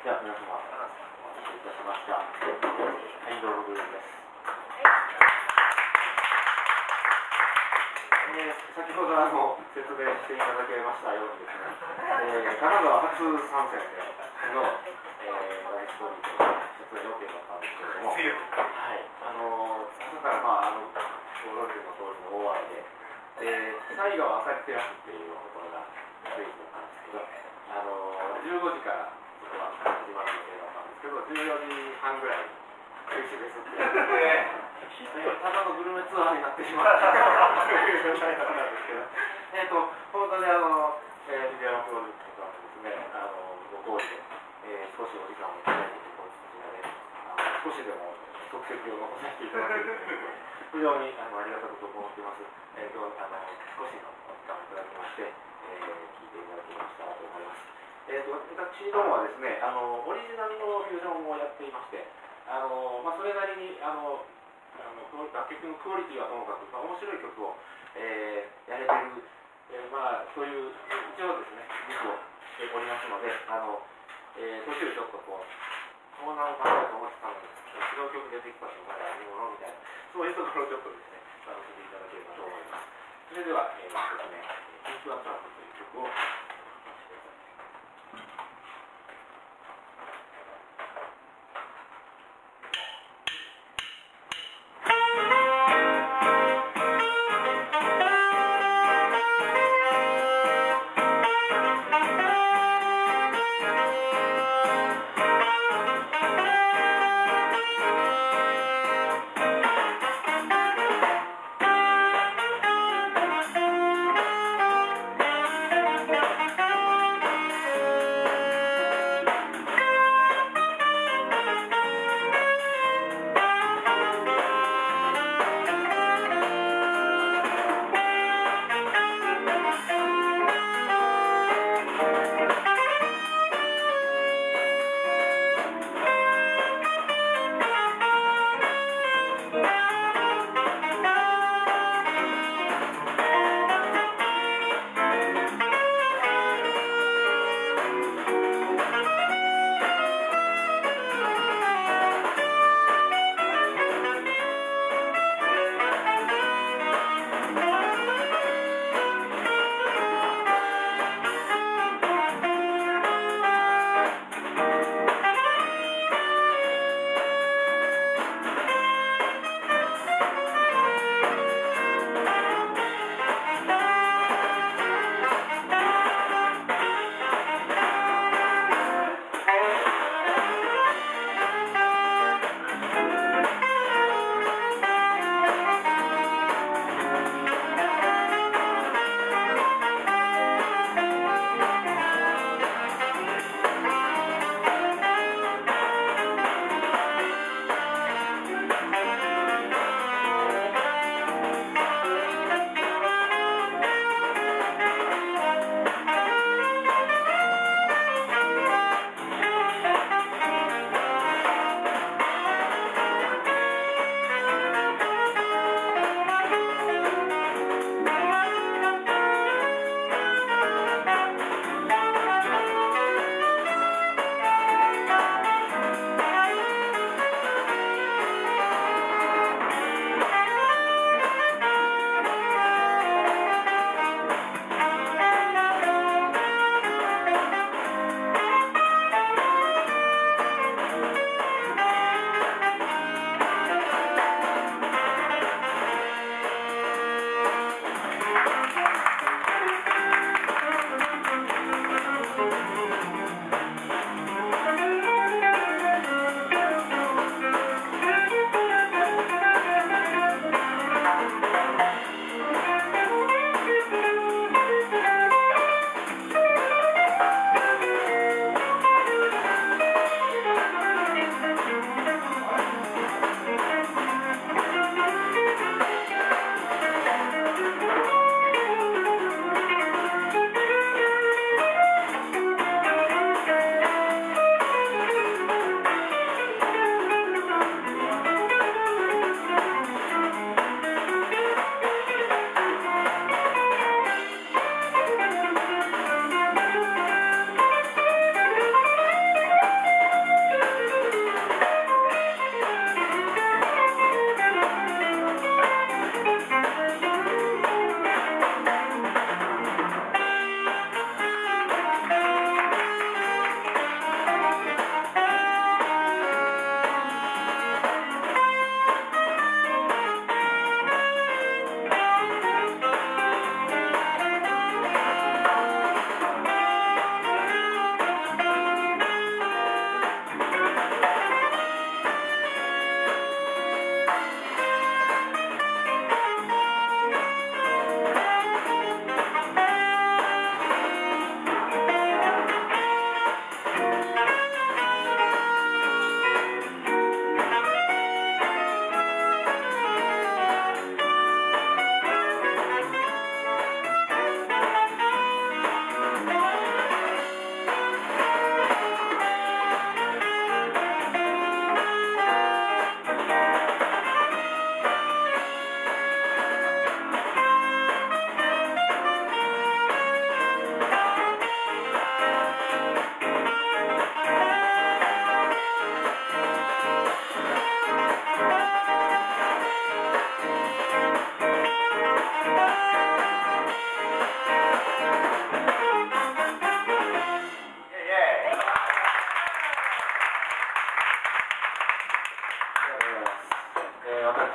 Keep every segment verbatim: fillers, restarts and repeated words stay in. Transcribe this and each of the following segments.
では皆様、お待たせいたしました。ハイドログループです。えー、先ほどあの説明していただけましたようにですね、えー、金沢初参戦での、えー、ライフストーリーと説明予定だったんですけれども、はい、あの朝からまああのご存知の通りの大雨で、で最後は朝日テラスっていうところがステージだったんですけど、あのじゅうごじからそこは始まる予定だったんですけど、じゅうよじはんぐらいに中止ですって言って。ただのグルメツアーになってしまったという状態だったんですけど、えーと、本当にあの、えー、ビデオプロジェクトさんですね、あのご好意で、えー、少しお時間をいただいているこちらで、あの少しでも足跡を残させていただけるという非常にあのありがたくと思っています。えー、今日あの少しのお時間をいただきまして、えー、聞いていただきましたと思います。えーと、私どもはですね、あのオリジナルのフュージョンをやっていまして、あのまあ、それなりにあのあの楽曲のクオリティはともかく、まあ、面白い曲を、えー、やれている、えーまあ、そういう一応ですね、実をしておりますので、あのえー、途中ちょっとこう、コーナーを考えて思ってたのに、違う曲出てきたのまだありものみたいな、そういうところをちょっとですね、楽しんでいただければと思います。それでは、えー、一つ目、ピンクアトラックという曲を。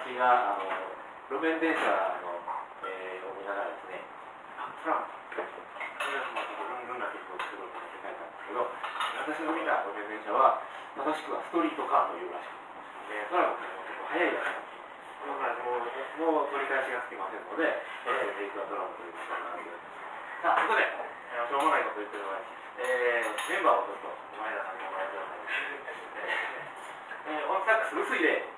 私があの路面電車の、えー、を見ながらですね、あ、トランプ、それはまあルンルンな曲を作ろうと思って書いたんですけど、私の見た路面電車は正しくはストリートカーというらしくて、えー、トランプも結構速いやつなんです。もう、もう取り返しがつきませんので、えー、テイクアドラムということになっております。さあ、ここで、えー、しょうもないこと言ってるので、えー、メンバーをちょっと前田さんにお前ではないです。えー、音サックス薄いで。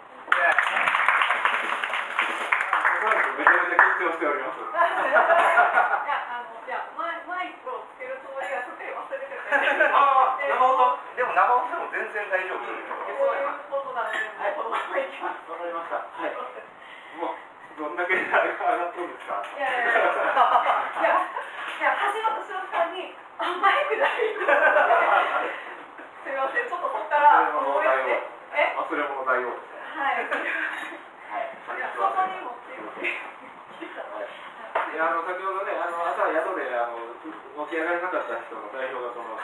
めちゃめちゃ緊張しております。いや、あの、いや、マイ、マイクをつけるつもりがちょっと忘れてて。 ああ、生音。 でも生音でも全然大丈夫。 そういうことなんで、はい、このままいきます。 わかりました。はい。もう、どんだけあれが上がったんですか。 いやいやいや。いや、いや、始まった瞬間に、あ、マイクない。すみません、ちょっとそこから思い出して。え、 忘れ物大王ですね。 はい。 はい。 いや、そこに持ってる。 いや、あの、先ほどね、あの、朝宿で、あの、起き上がれなかった人の代表がこの。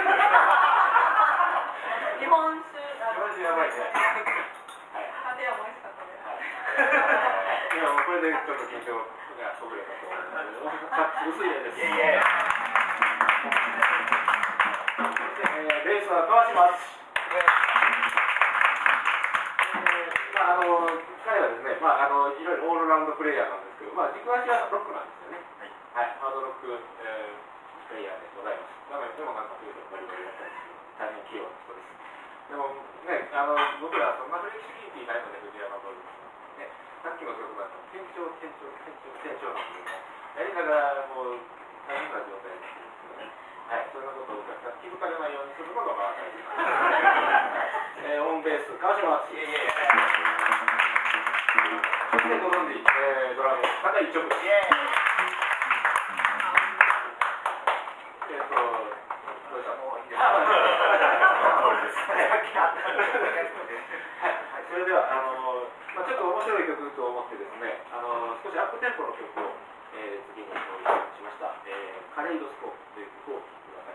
日本酒。 日本酒やばいね。 はい。では美味しかったです。 いや、もうこれでちょっと緊張がほぐれたと思うんですけど、薄い絵です。レースは川島敦。まあ、あの、彼はですね、まあ、あの、いろいろオールラウンドプレイヤーなんですけど、まあ、軸足はロックなんですよね。はい、ハードロック、えー、プレイヤーでございます。なので、でもなんかというとバリバリだったりする、大変器用な人です。でもね、あの、僕らそんなフレキシビリティないので、藤山ボルね、さっきの曲だと、転調、転調、転調、転調なんですけども、やりながらもう大変な状態ですけどね。はい、そんなことをお客さん気づかれないようにするのがまあ大事です。えー、オンベース、川島敦。そしてご存知、えー、ドラム、高井一直。えっと、どうしたもういいですか。それでは、あの、まあ、ちょっと面白い曲と思ってですね、あの、少しアップテンポの曲を、えー、次に用意しました。えー、カレイドスコープという曲を聴いてください。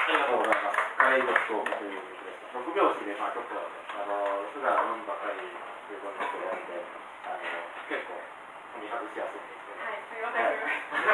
りがとうございます。ガイドストークという曲です。ろくびょうしで、まあ、ちょっと、あの、普段飲むばかりということでやって、あの、結構、見外しやすいんですけど。 はい、すみません。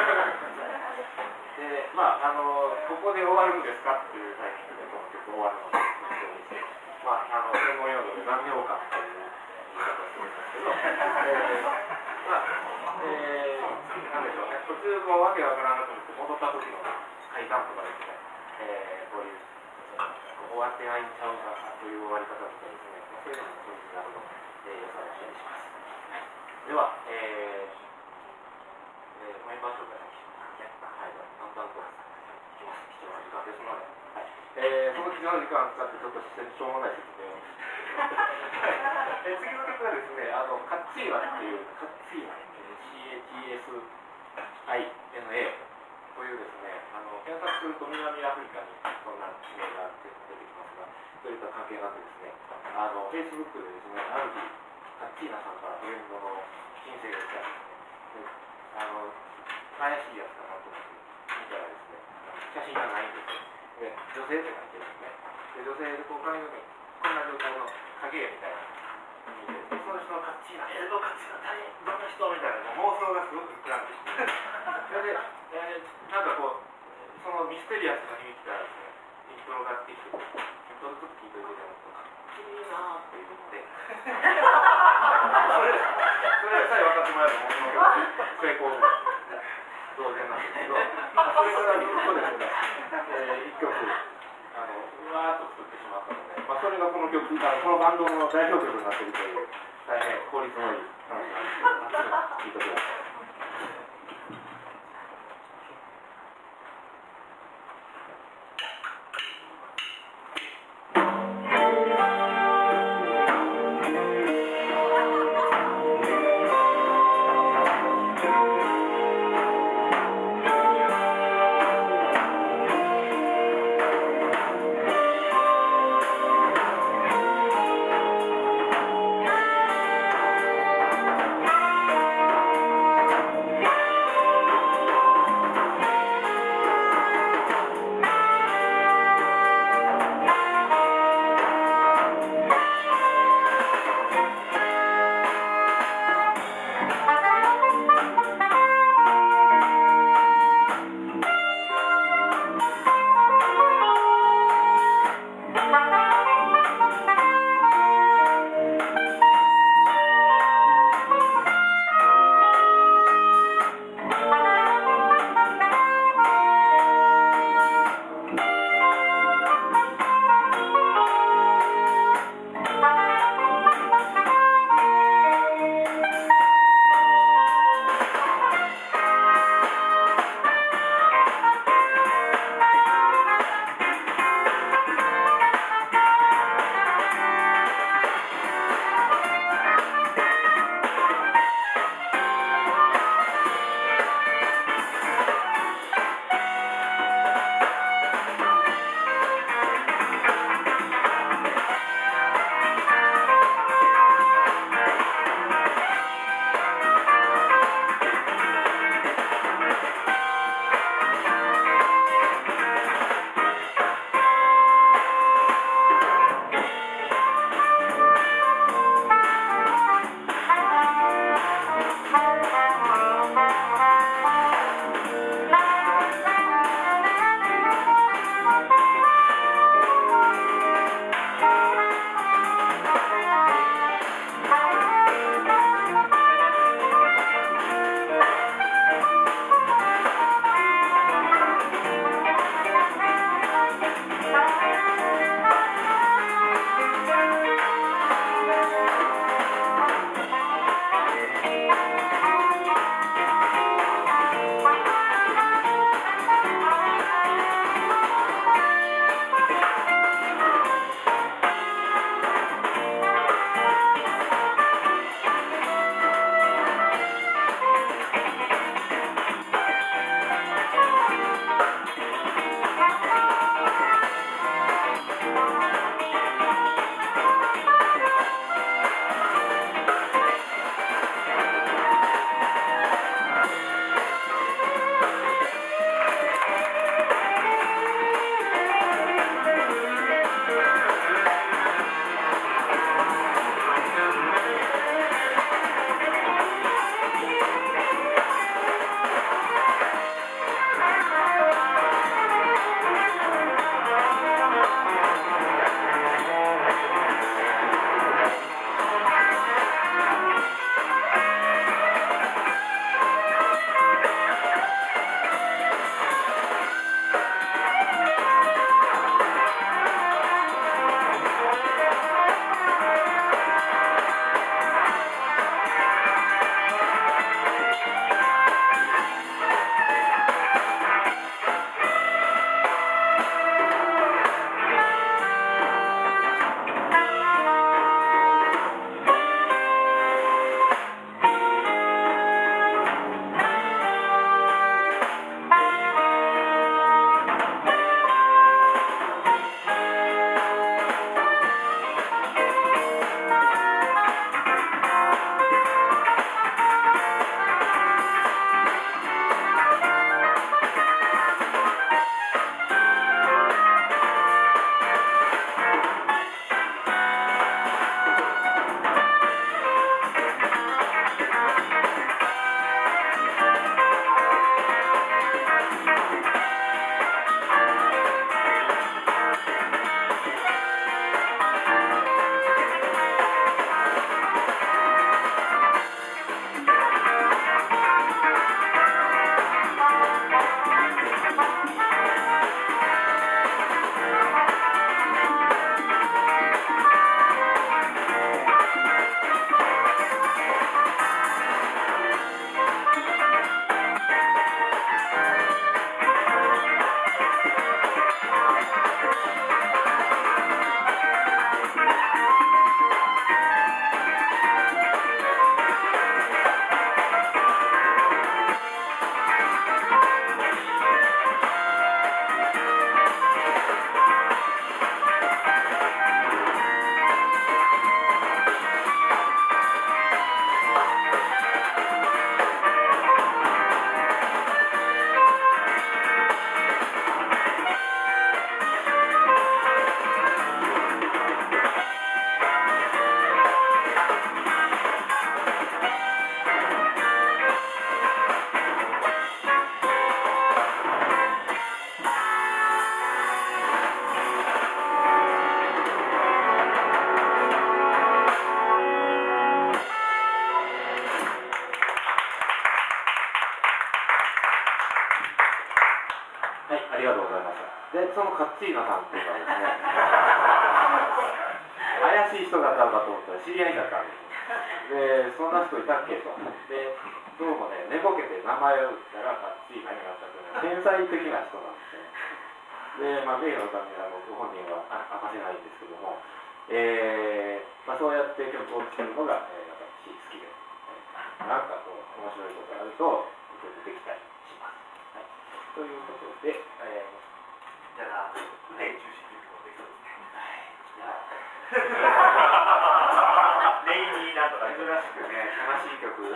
で、まあ、あの、ここで終わるんですかっていうタイミングで、この曲終わるので、まあ、あの、専門用語で残業感という言い方をするんですけど、えー、まあ、えー、なんでしょうね、途中こう、わけわからなくなって戻った時の階段とかですね、えー、こういう、終わってないんちゃうかという終わり方とかですね、そういうのもそういうなると、えー、良さだったりします。では、えー、えー、メンバー紹介をしますね。はい、淡々といきます。貴重な時間ですので、はい、えー、その貴重な時間を使ってちょっとしょうもない説明を。えー、次の曲はですね、あの、カッチーナっていう、カッチーナ、シーエイチエスアイエヌエー というですね、あの、検索すると南アフリカにそんな地名が出てきますが、そういった関係なくですね、あの、Facebook でですね、ある日、カッチーナさんからフレンドの申請が来たんですね。で、あの、怪しいやつかなと思って見たらですね、写真がないんですよ。で、女性って書いてるんですね。で、女性でこう髪の毛、こんな状態の影みたいな。で、その人のカッチーナ、えー、どカッチーナ、誰、どんな人みたいな妄想がすごく膨らんできて。それで、えー、なんかこう、そのミステリアスな響きからですね、イントロがってきて、ちょっとずつ聞いておいていただくと、かっちいいなーっていうので、それ、それさえ分かってもらえば、ものすごく成功同然なんですけど、それからずっとですね、えー、一曲、あの、うわーっと作ってしまったので、まあ、それがこの曲、あのこのバンドの代表曲になっているという、大変効率のいい話なんですけど、聴いてください。 「 カッチーナさんっていうのはですね怪しい人だったのかと思ったら知り合いだったんです。でそんな人いたっけと。でどうもね寝ぼけて名前を打ったらカッチーナになったというのは天才的な人なんですね。でまあ名誉のためにあのご本人は明かせないんですけども、えーまあ、そうやって曲を作るのが、えー、私好きで、えー、なんかこう面白いことがあると曲できたりします。はい、ということで、えー、 じゃあ腕中心にもできそうですね。レイニーなんとか珍しくね悲しい曲。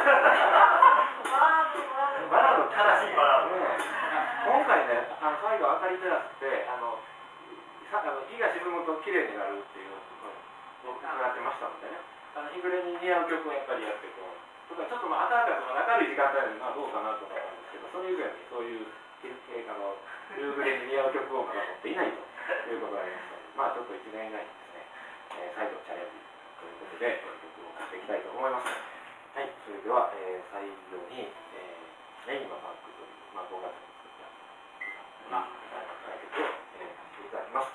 バラード、正しいバラード。 今回ねあの最後明かり照らしてあのさあの日が沈むと綺麗になるっていうのを伺ってましたのでね、あの日暮れに似合う曲をやっぱりやってこうとかちょっとまあ暖かく明るい時間帯にまあどうかなと思ったんですけど、それ以前にそういうあの夕暮れに似合う曲をまだ持っていないということがありましたので、まあちょっといちねん以内にですね、えー、再度チャレンジということで曲をかけていきたいと思います。はい、それでは、えー、最後に、えー、メインのファンクという、まあ、ごがつに作ったまあ、曲を、えー、させていただきます。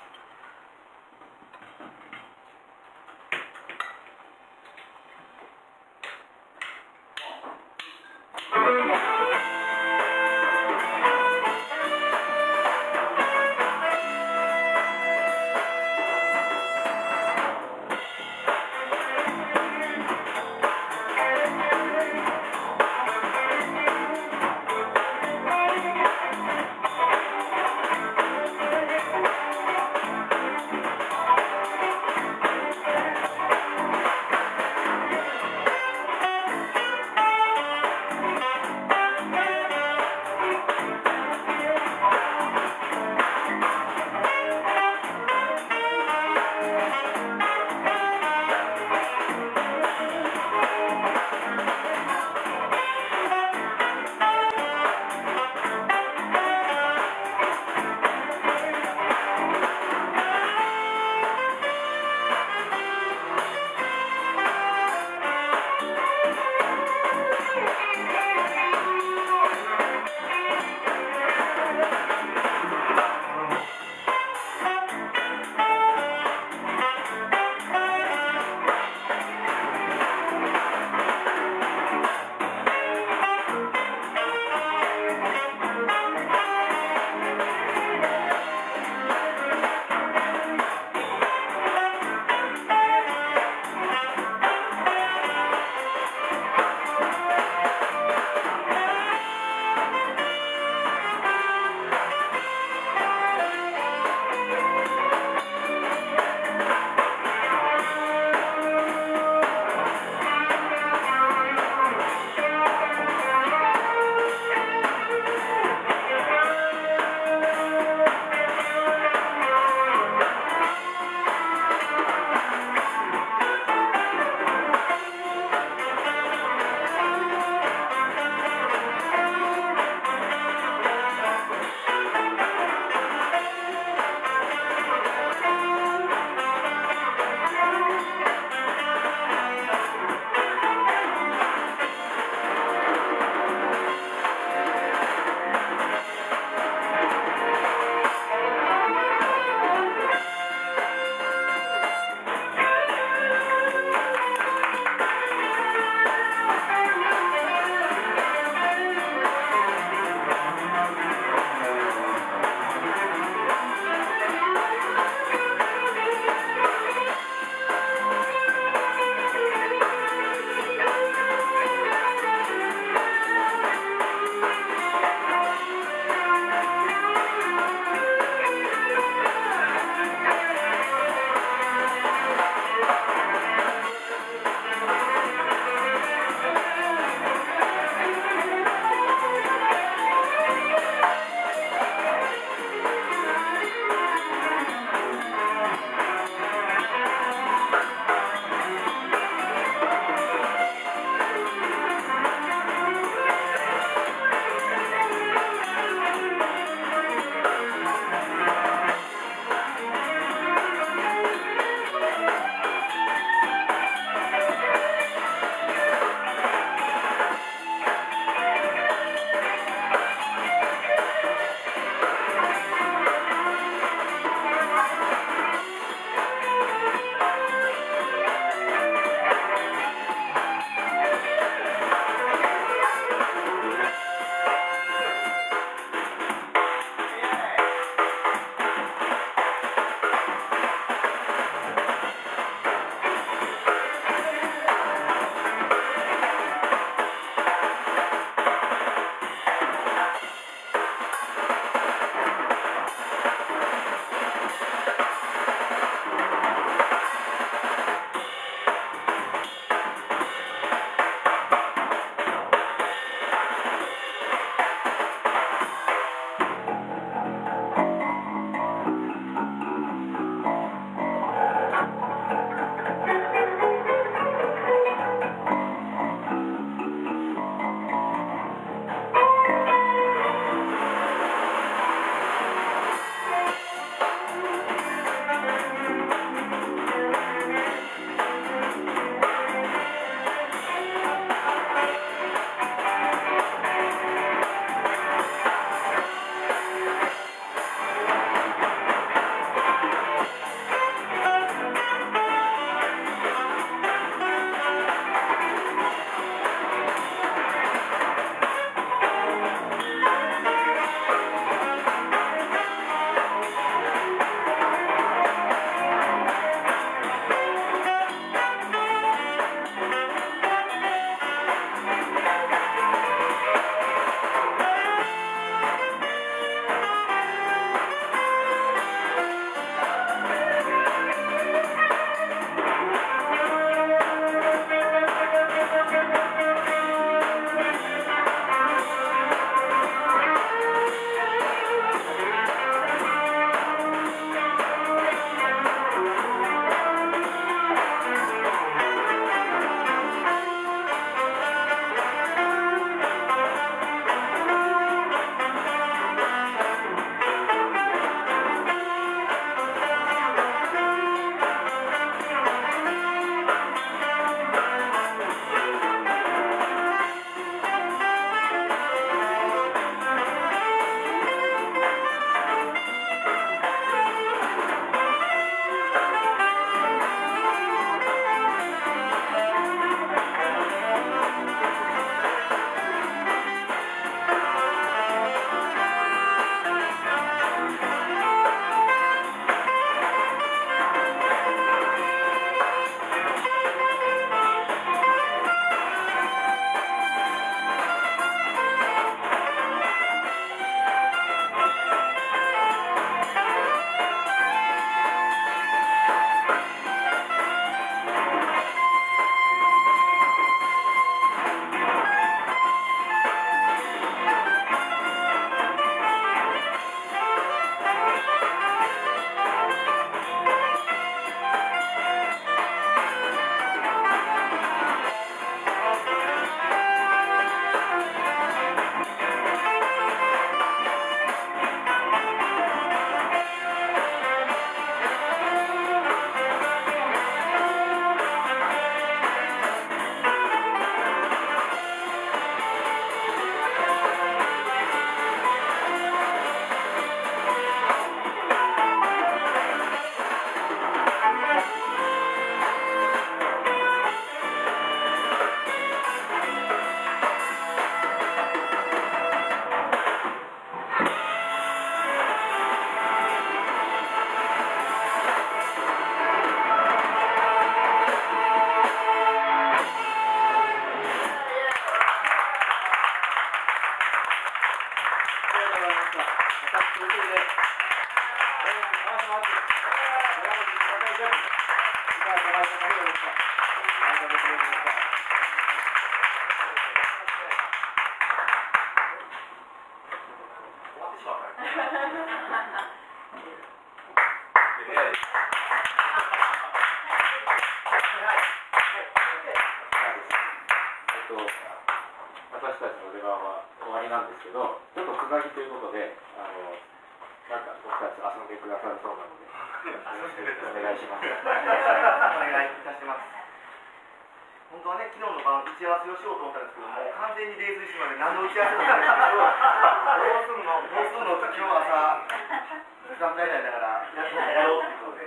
私たちの出番は終わりなんですけど、ちょっとつなぎということで、あのなんか僕たち遊んでくださるそうなので、よろしくお願いします。お願いいたします。本当はね、昨日の晩打ち合わせをしようと思ったんですけども、完全に泥酔してまで何の打ち合わせもないんですけど、どうするの、どうするのって今日朝、時間帯内だからやろうということで、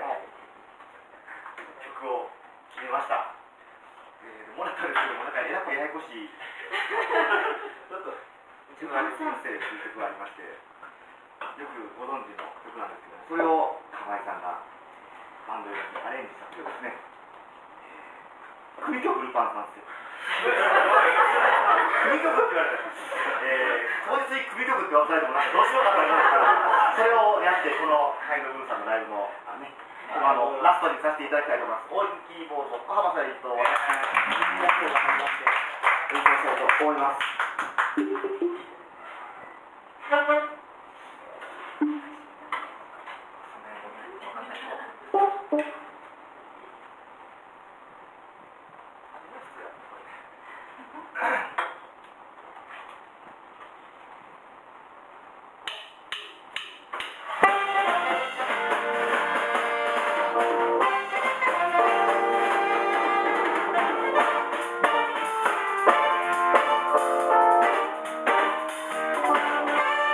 曲を決めました。えー、もらったんですけども、なんかえらくややこしい、ちょっと、うちの先生という曲がありまして、よくご存知の曲なんですけども、それを河合さんがバンド用にアレンジした曲ですね。組曲ルパン三世。組曲って言われた。えー、当日に組曲って言わされてもなんかどうしようかと思うんですけど、それをやってこのハイドブルーさんのライブのね、あのラストにさせていただきたいと思います。オールキーボード小浜さんと私の目標が始まって演奏したいと思います。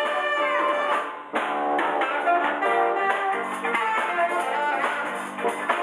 Thank you.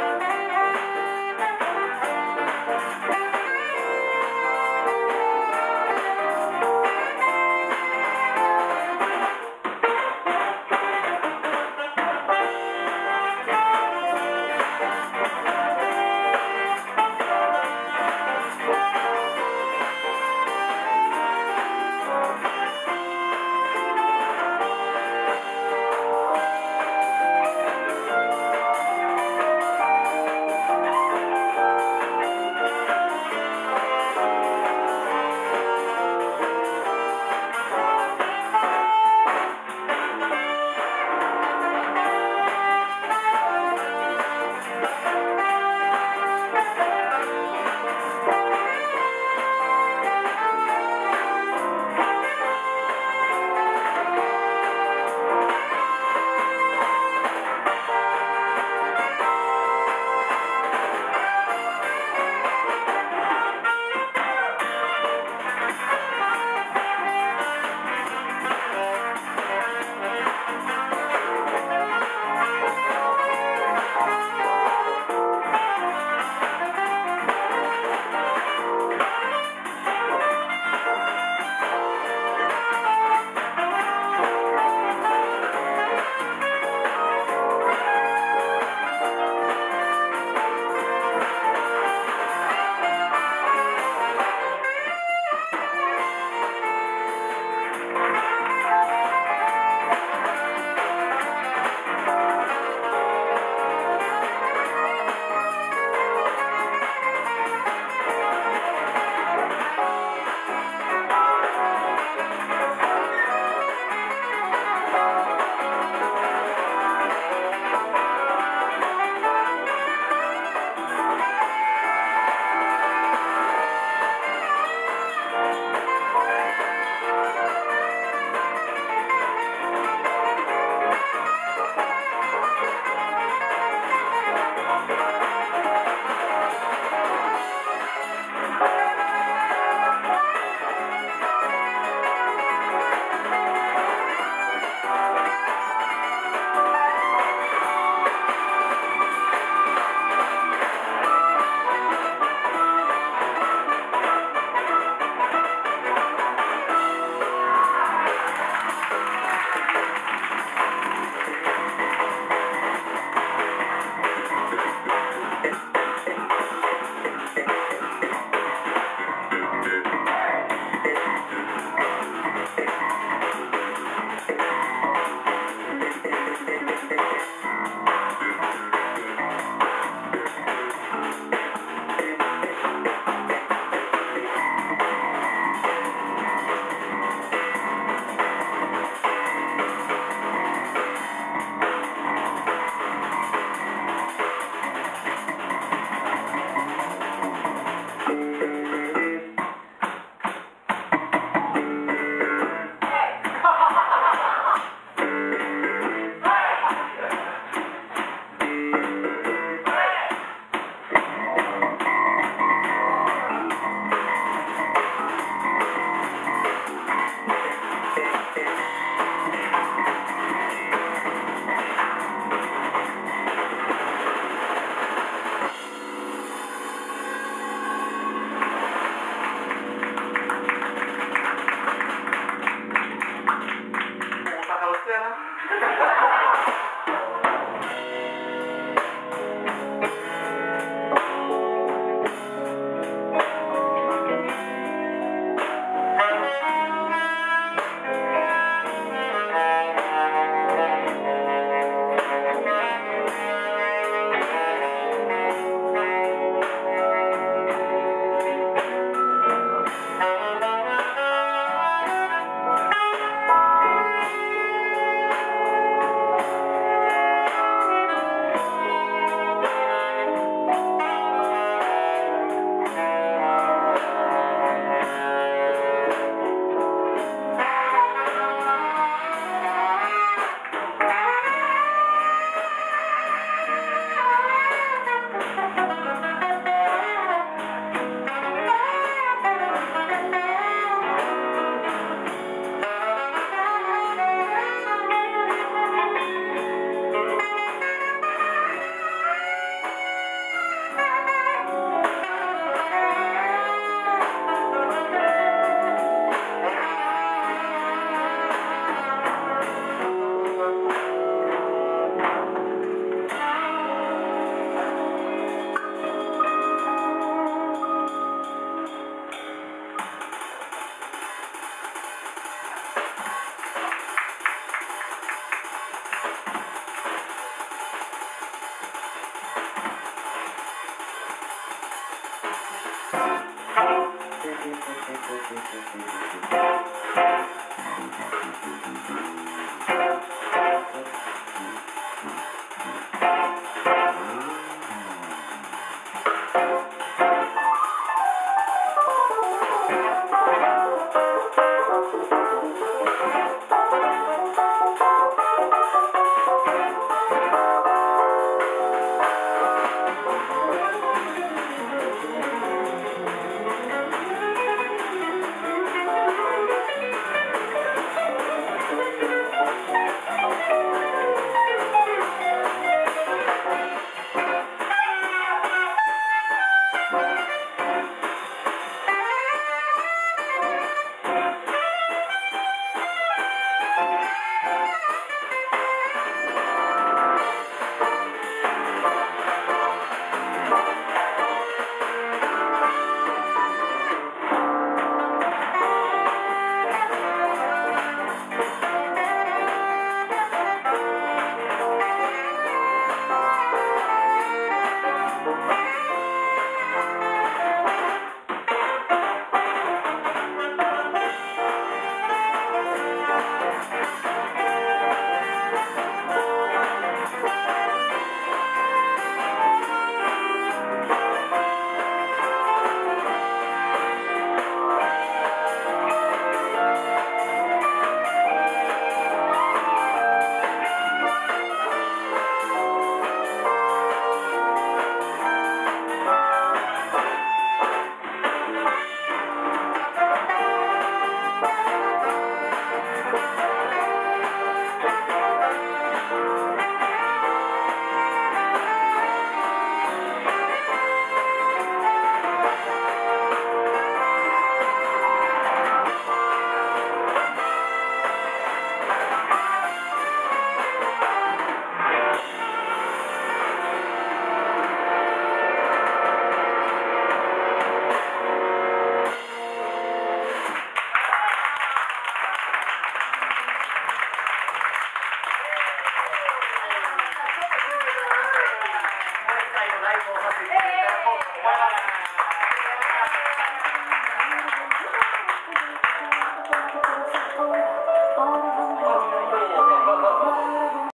ライブをさせていただこうと思います。